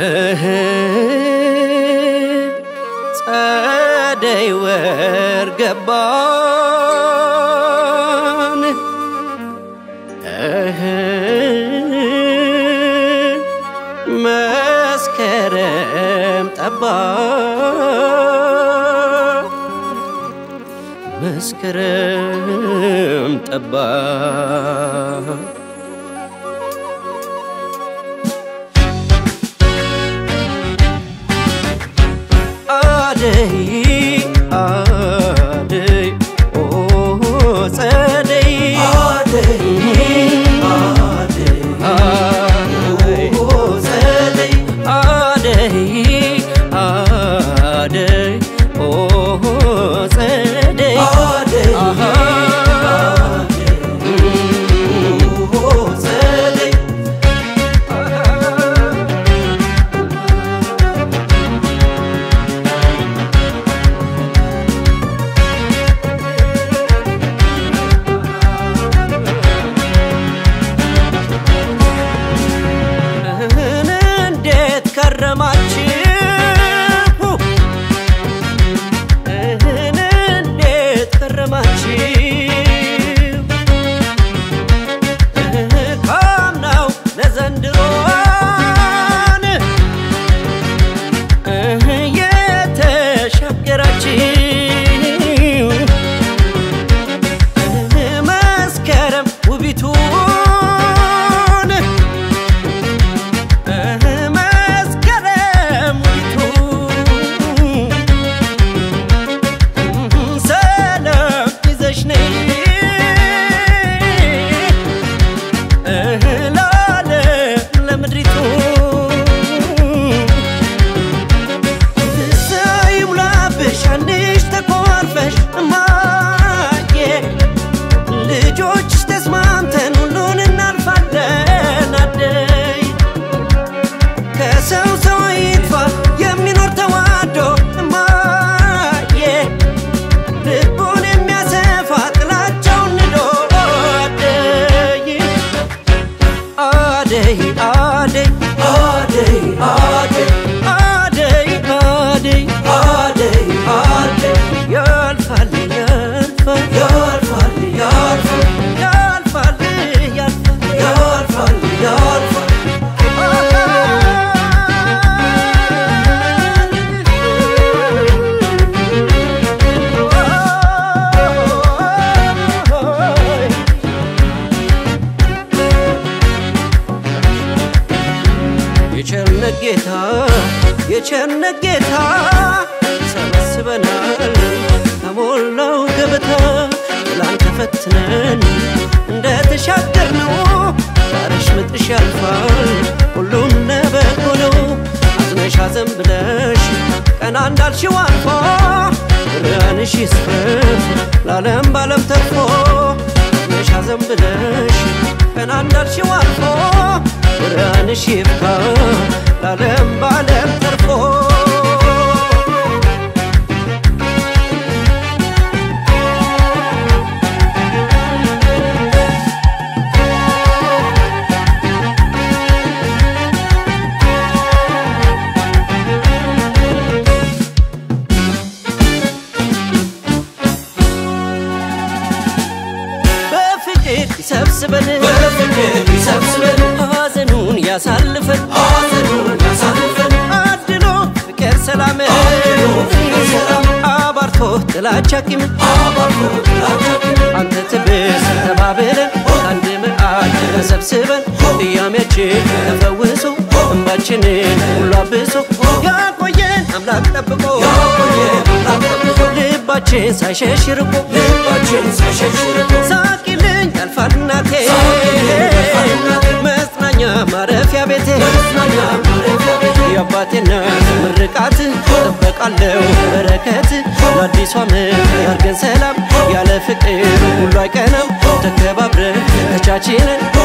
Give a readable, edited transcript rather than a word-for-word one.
ጸደይ ወር ገባን መስከረም ጠባ መስከረም ጠባ አደይ አደይ ኦ ጸደይ አደይ አደይ ኦ ጸደይ አደይ አደይ ኦ ጸደይ አደይ የቸርነት ጌታ ሰብስበናል ከሞላው ገበታ ላንተ ፈትነን እንደተሻገርነው ዛሬሽ ምጥሽ ያልፋል ሁሉም ለበጎ ነው አዝነሽ አዘን ብለሽ ቀና እንዳልሽው አልፎ ብርሃንሽ ይስፈፍ ለዓለም ባለም ተርፎ አዝነሽ አዘን ብለሽ ቀና እንዳልሽው አልፎ ብርሃንሽ ይብቃ ለዓለም ባለም ተርፎ ይሰብስበን ሐዘኑን ያሳልፈን አድሎ ፍቅር ሰላም አባርቶ ጥላቻ ቂም አንተ ትብስ ተባብለን አንድ መዓል ተሰብስበን ቅያሜያችን ተፈውሶ እንባችንን ሁሉ አብሶ ያቆየን አምላክ ጠብቆ ልባችን ሳይሸሽ ርቆ ሳቂልኝ ያልፋል እናቴ መጽናኛ ማረፊያ ቤቴ የአባቴና ምርቃት ጠበቃለሁ በረከት ለአዲሱ ዓመት ያርገን ሰላም ያለ ፍቅር ሁሉ አይቀናም ተከባብረን ተቻችለን